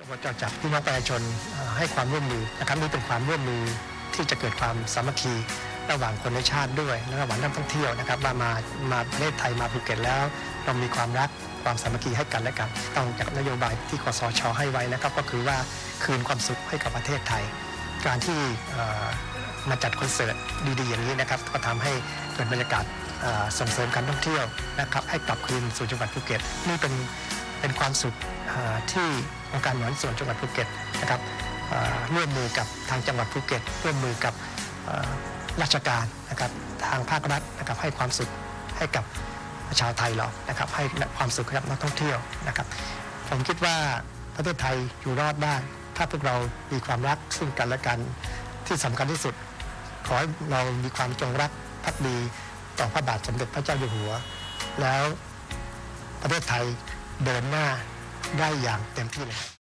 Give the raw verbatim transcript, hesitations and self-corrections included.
อบจ.จากพี่น้องประชาชนให้ความร่วมมือนะครับนี่เป็นความร่วมมือที่จะเกิดความสามัคคีระหว่างคนในชาติด้วยและระหว่างนักท่องเที่ยวนะครับมามามาประเทศไทยมาภูเก็ตแล้วเรามีความรักความสามัคคีให้กันและกันต้องจากนโยบายที่คสช.ให้ไว้นะครับก็คือว่าคืนความสุขให้กับประเทศไทยการที่มาจัดคอนเสิร์ตดีๆอย่างนี้นะครับก็ทำให้เกิดบรรยากาศส่งเสริมการท่องเที่ยวนะครับให้กลับคืนสู่จังหวัดภูเก็ตนี่เป็นเป็นความสุขที่องค์การบริหารส่วนจังหวัดภูเก็ตนะครับร่วมมือกับทางจังหวัดภูเก็ตร่วมมือกับราชการนะครับทางภาครัฐนะครับให้ความสุขให้กับชาวไทยเรานะครับให้ความสุขกับนักท่องเที่ยวนะครับผมคิดว่าประเทศไทยอยู่รอดได้ถ้าพวกเรามีความรักซึ่งกันและกันที่สำคัญที่สุดขอให้เรามีความจงรักภักดีต่อพระบาทสมเด็จพระเจ้าอยู่หัวแล้วประเทศไทยเดินหน้าได้อย่างเต็มที่เลย